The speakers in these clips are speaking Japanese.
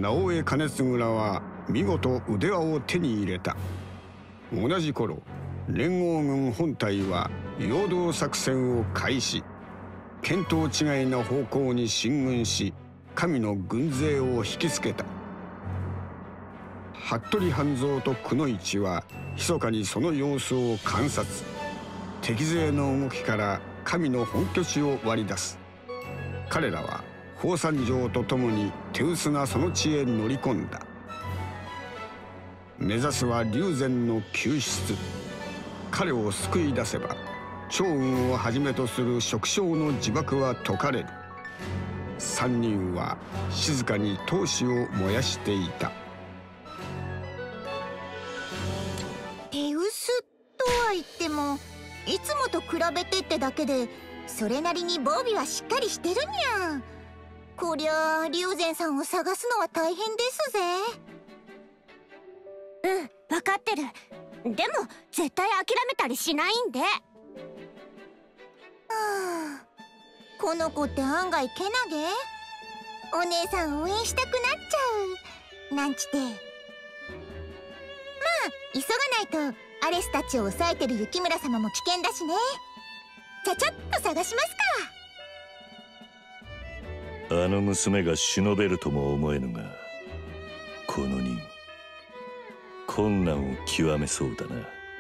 直江兼続らは見事腕輪を手に入れた。同じ頃、連合軍本隊は陽動作戦を開始。見当違いな方向に進軍し、神の軍勢を引きつけた。服部半蔵とくの一は密かにその様子を観察。敵勢の動きから神の本拠地を割り出す。彼らは宝山城とともに手薄なその地へ乗り込んだ。目指すは龍禅の救出。彼を救い出せば趙雲をはじめとする蜀将の呪縛は解かれる。三人は静かに闘志を燃やしていた。 手薄とは言っても、いつもと比べてってだけでそれなりに防備はしっかりしてるにゃ。こりゃあ龍禅さんを探すのは大変ですぜ。 うん、分かってる。でも絶対諦めたりしないんで。 この子って案外けなげ。お姉さん応援したくなっちゃうなんちて。まあ急がないとアレスたちを抑えてる雪村様も危険だしね。ちゃちゃっと探しますか。 あの娘が忍べるとも思えぬが、この任困難を極めそうだな。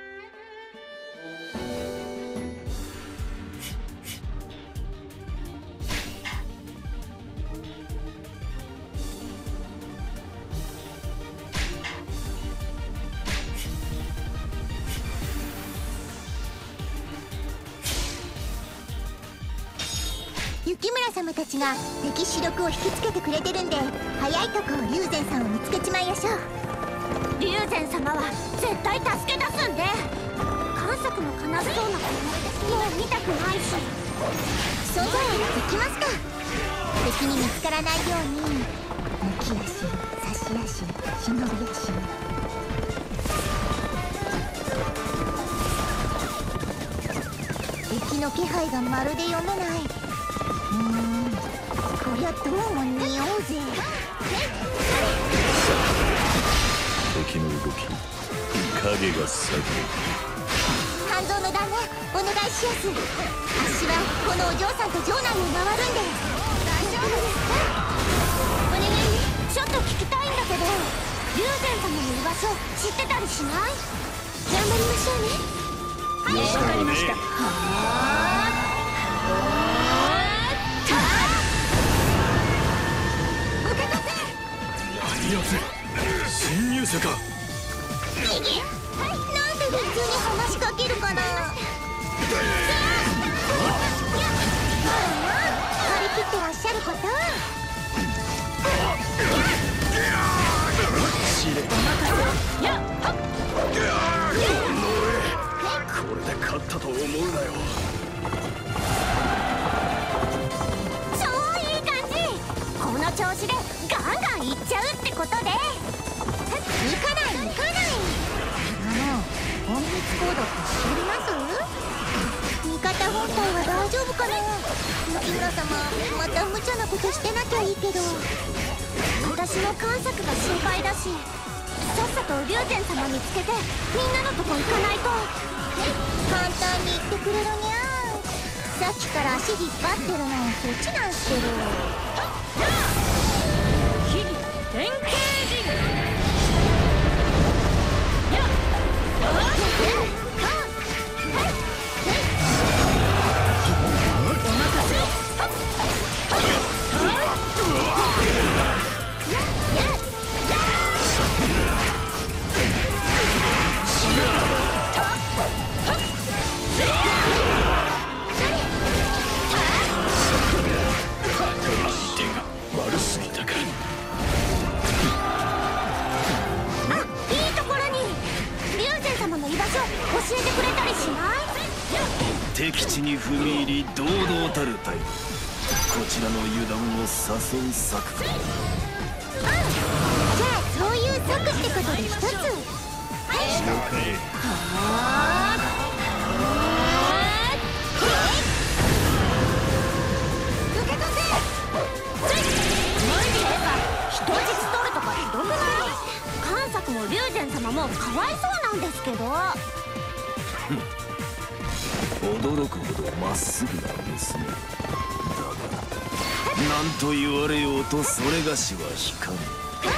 雪村様たちが敵主力を引きつけてくれてるんで、早いとこ龍禅さんを見つけちまいやしょう。 龍禅様は絶対助け出すんで。観察も悲しそうな子もう見たくないし。 そんじゃ行きますか。敵に見つからないように抜き足、差し足、忍び足。敵の気配がまるで読めない。こりゃどうも匂うぜ。 敵の動き、影が下がる。 半蔵の旦那、お願いしやす。あっしはこのお嬢さんと城内を回るんで。大丈夫ですか。 お願いね。ちょっと聞きたいんだけど、龍禅様の居場所知ってたりしない？ 頑張りましょうね。 はい、わかりました。 何やつ、侵入者か。 なんで普通に話しかけるかな。張り切ってらっしゃること。 これで勝ったと思うなよ。 超いい感じ。この調子でガンガンいっちゃうってことで。 行かない行かない。隠密行動って知ります？味方本体は大丈夫かな。雪村様、また無茶なことしてなきゃいいけど。 私も観察が心配だし、さっさと龍禅様見つけてみんなのとこ行かないと。 簡単に言ってくれるにゃ。さっきから足引っ張ってるのそっちなんすけど。 日々典型人。教えてくれたりしない？ 敵地に踏み入り堂々たる隊、こちらの油断を誘う策か。 じゃあそういう策ってことで一つ。 前に言えば人質取るとですけど。 驚くほどまっすぐな娘だが、何と言われようとそれがしは引かぬ。 だ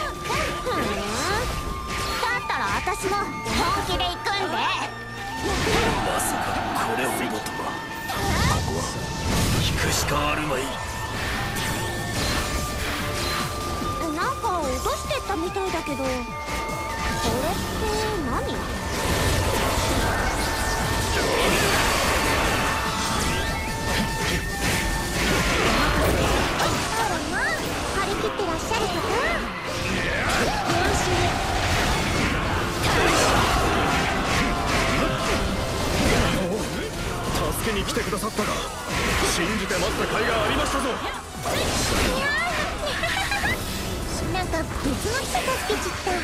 ったら私も本気で行くんで。 まさかこれほどとは。ここは引くしかあるまい。 なんか落としてったみたいだけど、これって何？張り切ってらっしゃるとか。 助けに来てくださったが、信じて待った甲斐がありましたぞ。 なんか別の人助けちった。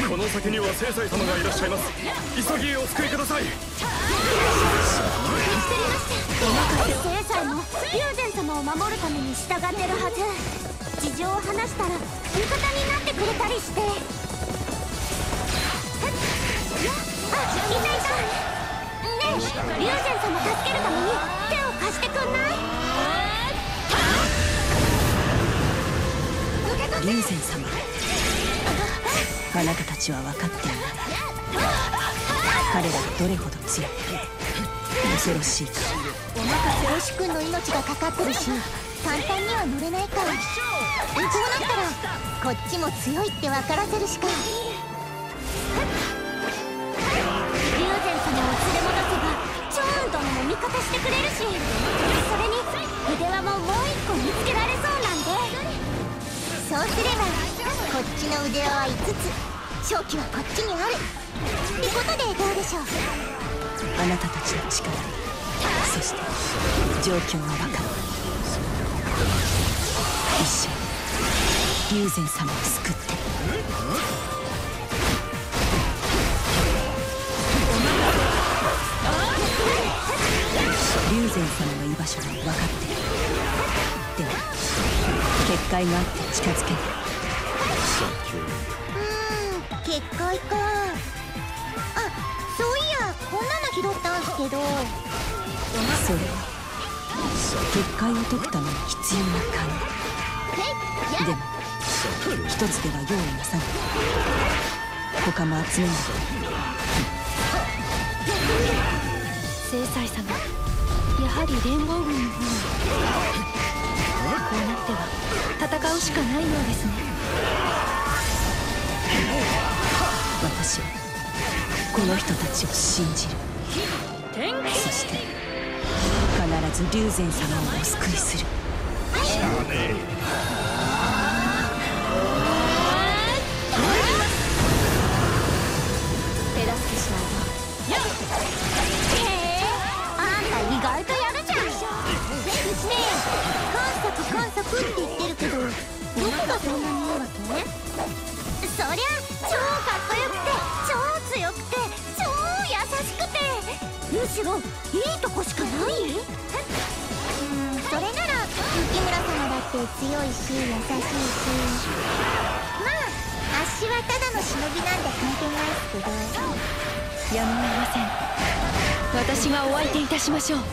この先には正妻様がいらっしゃいます。急ぎお救いください。 正妻も龍禅様を守るために従ってるはず。事情を話したら味方になってくれたりして。あ、いたいた。ねえ、龍禅様助けるために手を貸してくんない？ 龍禅様、あなたたちは分かっていない。彼らがどれほど強く恐ろしいか。 お任せおしくんの命がかかってるし、簡単には乗れないから、こうなったらこっちも強いって分からせるしか。 龍禅様を連れ戻せば趙雲殿も味方してくれるし、それに筆輪ももう一個見つけられそうなんで。 そうすればこっちの腕輪は5つ、勝機はこっちにあるってことでどうでしょう。 あなたたちの力、そして状況が分かる。一緒に龍禅様を救って。龍禅様の居場所が分かってる。でも結界があって近づけない。 結界か。あ、そういやこんなの拾ったんすけど。 それは結界を解くために必要な鍵。でも一つでは用意なさない。他も集めない。 正妻様、やはり連合軍の方に。こうなっては戦うしかないようですね。 私はこの人たちを信じる。そして必ず龍禅様をお救いする。 手助けしないと。へえ、あんた意外とやるじゃん。 ねえ、観察って言ってるけど、どこがそんなにいいわけ？ そりゃ超かっこよくて超強くて超優しくて、むしろいいとこしかない。 それなら雪村様だって強いし優しいし、まああっしはただの忍びなんで関係ないっすけど。 やむを得ません。私がお相手いたしましょう。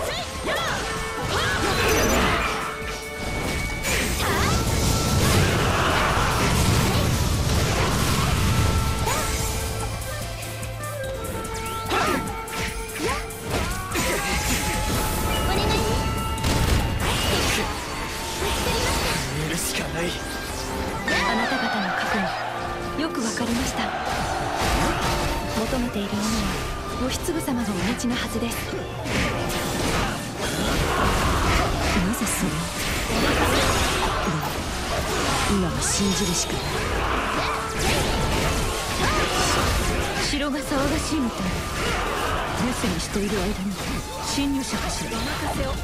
あなた方の覚悟、よくわかりました。求めているものは義継様がお持ちなはずです。 なぜそれを。今は信じるしかない。 城が騒がしいみたい。留守にしている間に侵入者かしら。お任せを。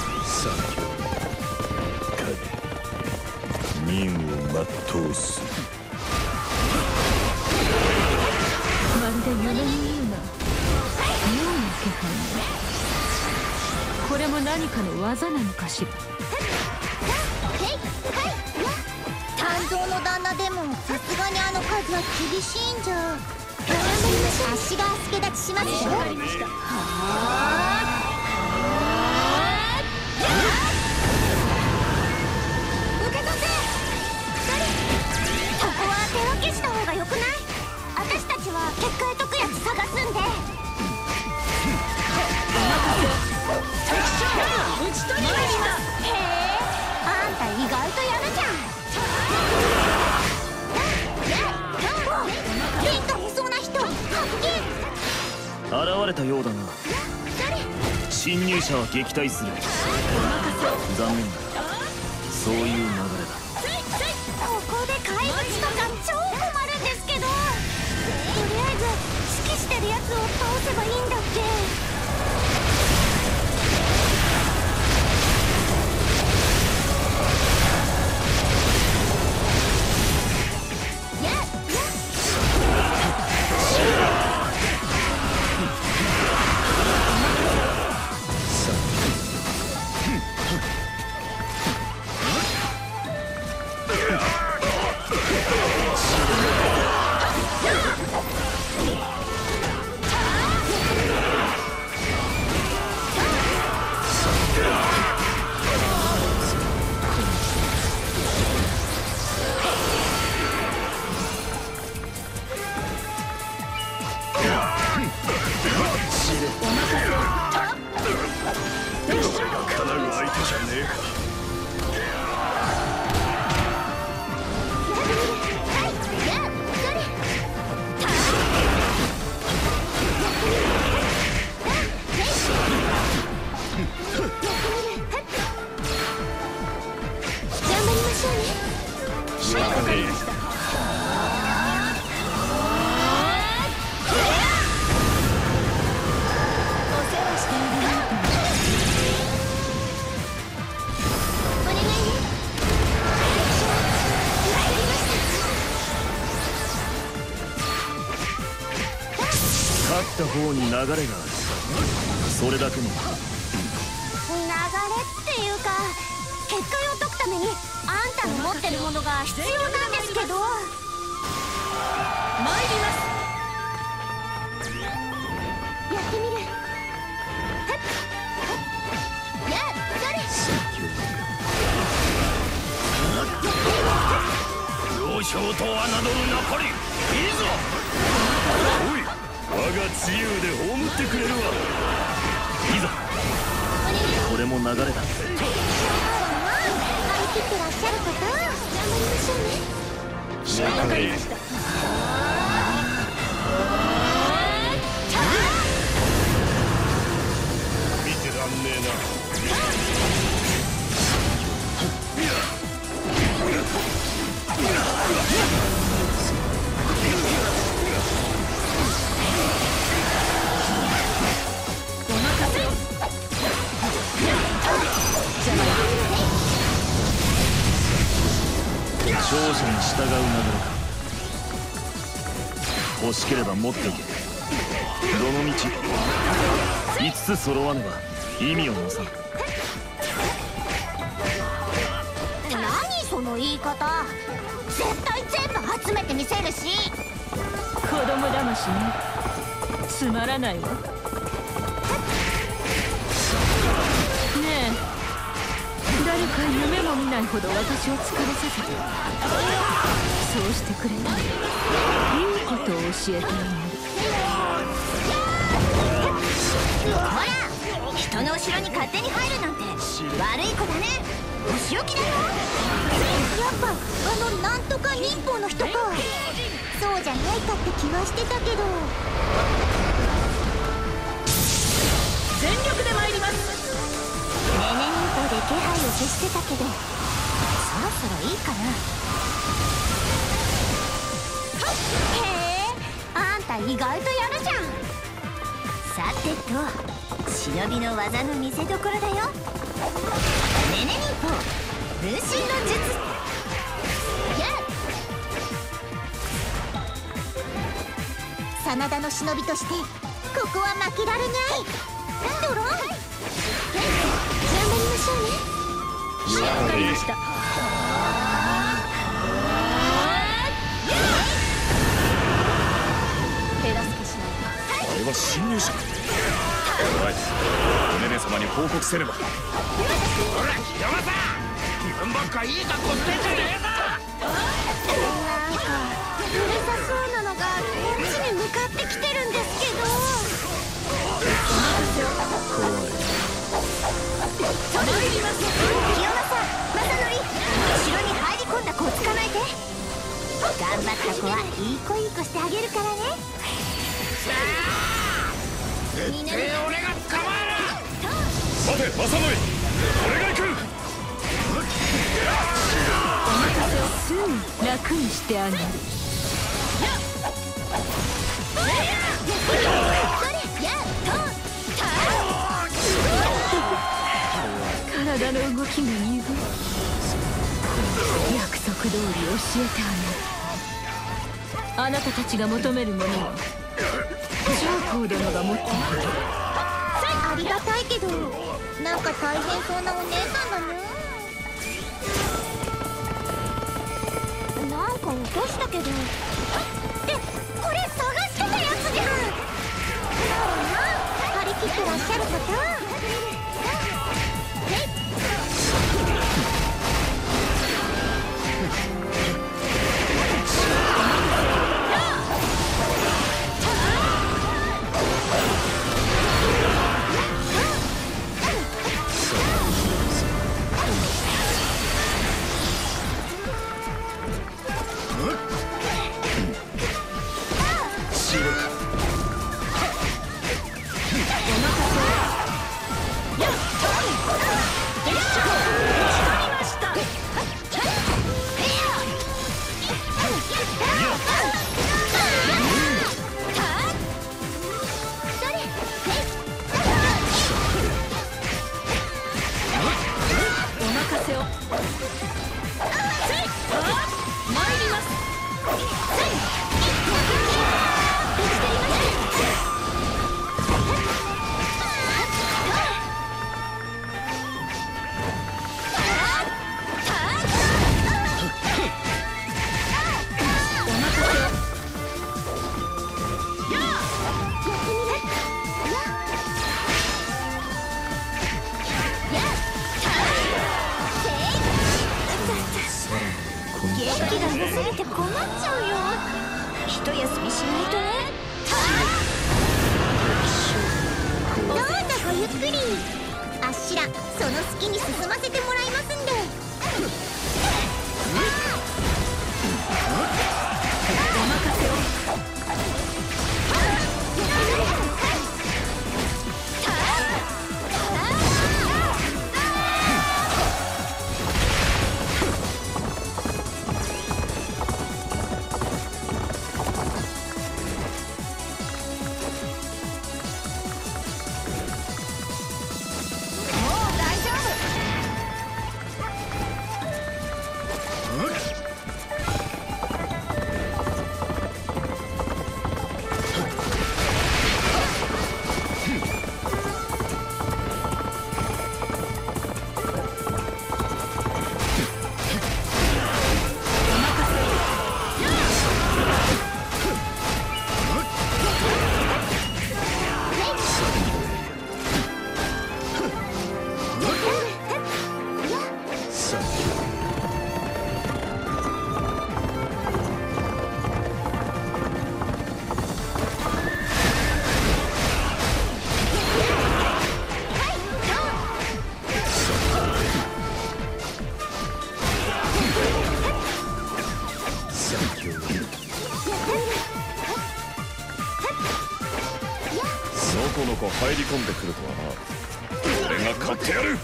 任を全うする。 まるで夢のような妙な気配。これも何かの技なのかしら。 湛増の旦那でもさすがにあの数は厳しいんじゃ。 足が助立ちしますよ。受け取って。ここは手分けした方がよくない？私たちは結界解くやつ探すんで。 打ち取りました。 へえ、あんた意外とやるじゃん。リンと見そうな人発見。 現れたようだな。侵入者は撃退する。残念だ、そういう流れだ。 ここで怪物とか超困るんですけど、とりあえず指揮してるやつを倒せばいいんだっけ。 勝った方に流れがある。それだけの。 流れっていうか、結界を解くためにあんたの持ってるものが必要なんですけど。 参ります。 やってみる。 老将と侮るなかり、いいぞ。おい、我が自由で葬ってくれるわ。いざ、これも流れだ。 張り切ってらっしゃる方、頑張りましょうね。 わかりました。 見てらんねえな。勝者に従う流れか。欲しければ持っていけ。どの道5つ揃わねば意味をなさん。 何その言い方。絶対全部集めてみせるし。 子供騙しね。つまらないわ。ねえ、誰か夢も見ないほど私を疲れさせて、そうしてくれたらいいことを教えてあげる。 ほら、人の後ろに勝手に入るなんて悪い子だね。お仕置きだよ。やっぱなんとか忍法の人か。そうじゃないかって気はしてたけど。 全力で参ります。 ねね忍法で気配を消してたけど、そろそろいいかな。へえ、あんた意外とやるじゃん。さてと、忍びの技の見せ所だよ。ねね忍法分身の術。真田の忍びとしてここは負けられない。ドローン、頑張りましょうね。 わかりました。 報告せねば。ほら山さん、自分ばっかいい格好してんじゃねえぞ。 なんかうるさそうなのがこっちに向かってきてるんですけど。 清正、正則、後ろに入り込んだ子を捕まえて。頑張った子はいい子いい子してあげるからね。 絶対俺が捕まえる。 待て、正則、俺が行く。 すぐ楽にしてあげる。体の動きが鈍い。約束通り教えてあげる。あなたたちが求めるものは上皇殿が持っている。 ありがたいけど、なんか大変そうなお姉さんだね。なんか落としたけど。ってこれ探してたやつじゃん。張り切ってらっしゃる方。 この子入り込んでくるとはな。俺が勝ってやる。 もう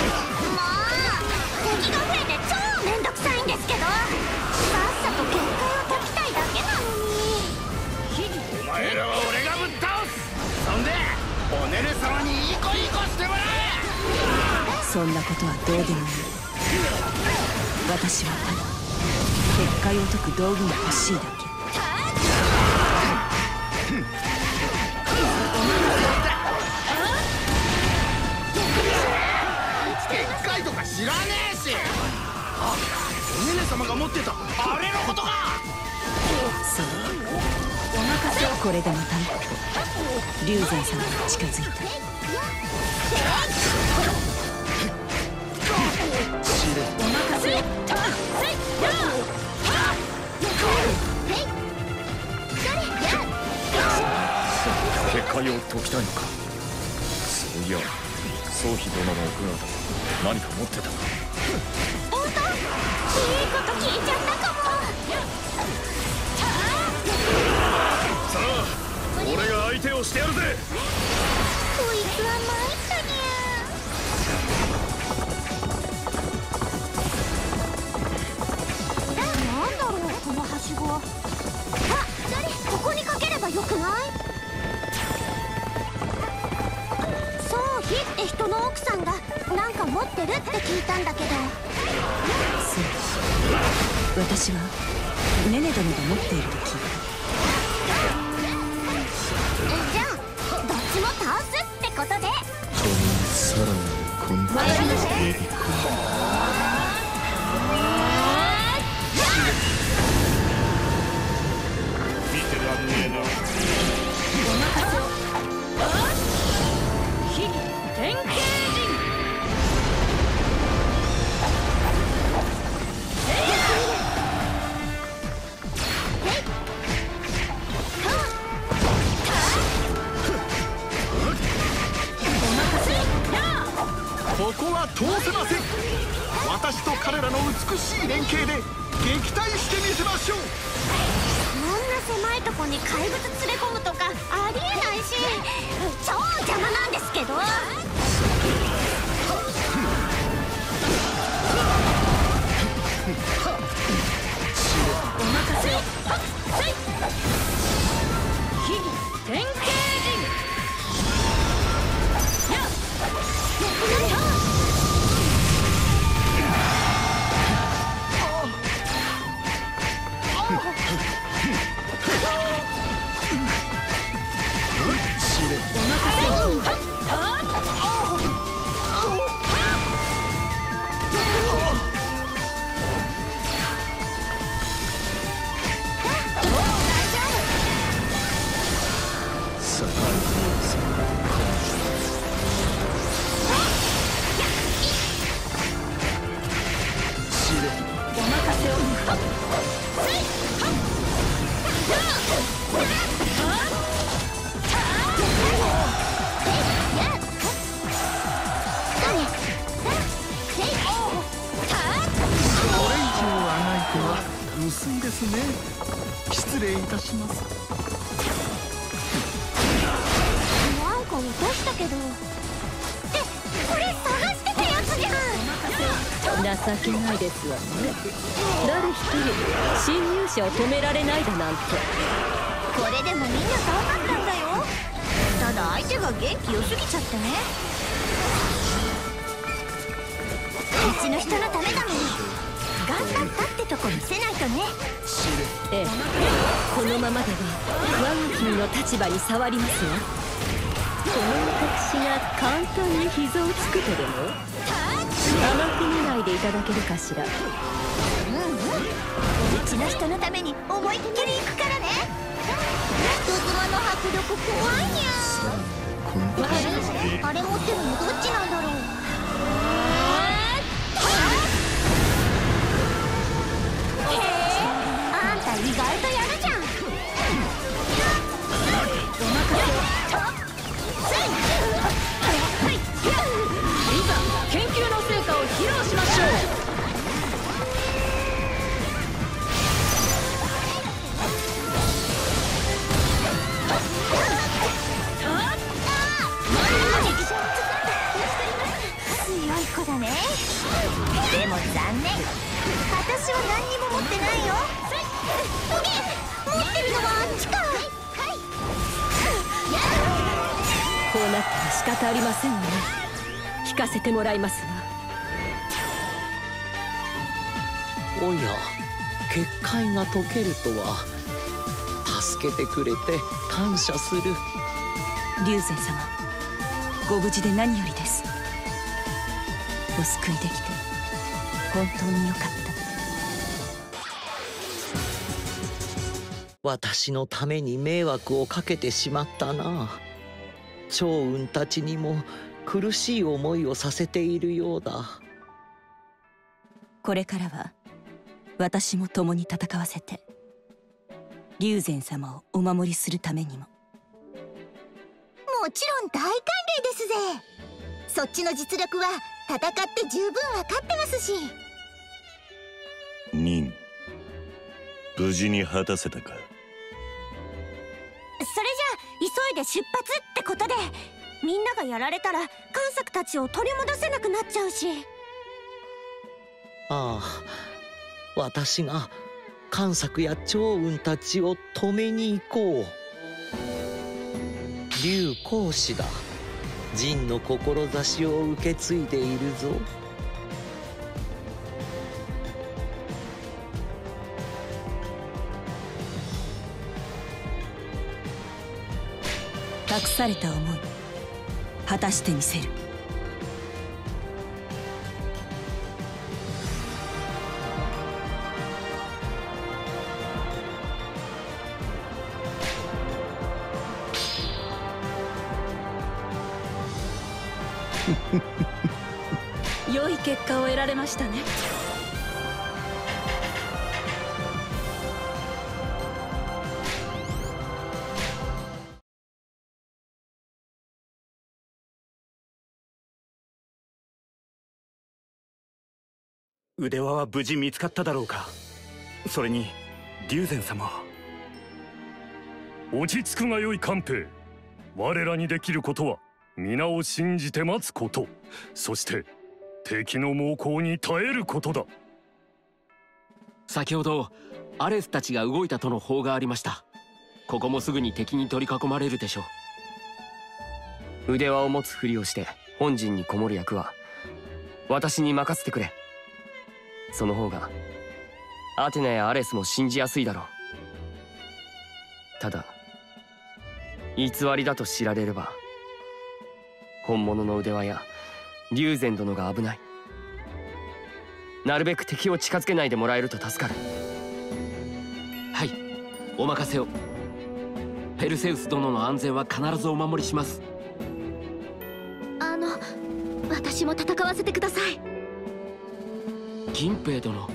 敵が増えて超めんどくさいんですけど、さっさと結界を解きたいだけなのに。 お前らは俺がぶっ倒す。そんでおねね様にいい子いい子してもらえ。 そんなことはどうでもいい。私はただ結界を解く道具が欲しいだけ。 結界とか知らねえし。あ、おねね様が持ってたあれのことか。 そう、これでまた一歩龍禅様が近づいた。 を解きたいのか。そういや宗妃殿の奥方何か持ってたな。 本当？いいこと聞いちゃったかも。 さあ俺が相手をしてやるぜ。 こいつは参ったにゃ。 なんだろうこのはしご。あ、ここにかければよくない？そうひって人の奥さんがなんか持ってるって聞いたんだけど。 そう、私はネネ殿が持っていると聞いた。 じゃあどっちも倒すってことで。 さらなるコントロールを呼び込む。見てらんねえな。 お任せを。火典型人。 ここは通せません。私と彼らの美しい連携で撃退してみせましょう。 こんな狭いとこに怪物連れ込むとかありえないし、超邪魔なんですけど。お任せを。火典型人。やっ薄いですね。失礼いたします。 なんか落としたけど。ってこれ探してたやつじゃん。 情けないですわね。誰一人侵入者を止められないだなんて。 これでもみんな頑張ったんだよ。ただ相手が元気良すぎちゃってね。うちの人のためだもん。頑張ったってとこ見せないとね。 ええ、このままでは我が君の立場に触りますわ。この私が簡単に膝をつくとでも甘く見ないでいただけるかしら。 うちの人のために思いっきり行くからね。人妻の迫力怖いにゃ。あれ持ってるのどっちなんだろう。 あんた意外とやるじゃん。お任せを。いざ研究の成果を披露しましょう。 強い子だね。でも残念。私は何にも持ってないよ。持ってるのはあっちか。 こうなったら仕方ありませんね。聞かせてもらいますわ。 おや、結界が解けるとは。助けてくれて感謝する。 龍禅様、ご無事で何よりです。お救いできて本当によかった。 私のために迷惑をかけてしまったな。趙雲たちにも苦しい思いをさせているようだ。 これからは私も共に戦わせて龍禅様をお守りするためにも。 もちろん大歓迎ですぜ。そっちの実力は戦って十分分かってますし。 任無事に果たせたか。 それじゃ急いで出発ってことで、みんながやられたら贋作たちを取り戻せなくなっちゃうし。 ああ、私が贋作や趙雲たちを止めに行こう。劉公子だ。仁の志を受け継いでいるぞ。 託された思い果たしてみせる。良い結果を得られましたね。 腕輪は無事見つかっただろうか。それに龍禅様。 落ち着くがよい官兵。我らにできることは皆を信じて待つこと、そして敵の猛攻に耐えることだ。 先ほどアレスたちが動いたとの報がありました。ここもすぐに敵に取り囲まれるでしょう。腕輪を持つふりをして本陣にこもる役は私に任せてくれ。その方がアテナやアレスも信じやすいだろう。ただ偽りだと知られれば本物の腕輪や龍禅殿が危ない。なるべく敵を近づけないでもらえると助かる。はい、お任せを。ペルセウス殿の安全は必ずお守りします。 私も戦わせてください。 銀兵殿。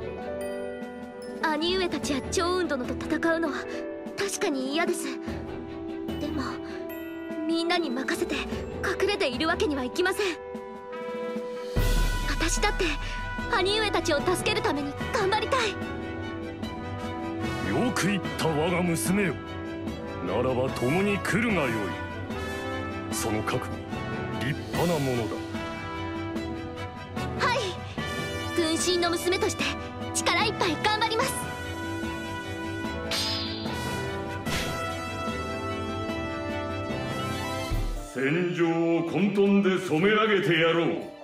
兄上たちや趙雲殿と戦うのは確かに嫌です。でもみんなに任せて隠れているわけにはいきません。私だって兄上たちを助けるために頑張りたい。 よく言った我が娘よ。ならば共に来るがよい。その覚悟立派なものだ。 はい、軍神の娘として力いっぱい頑張ります。 戦場を混沌で染め上げてやろう。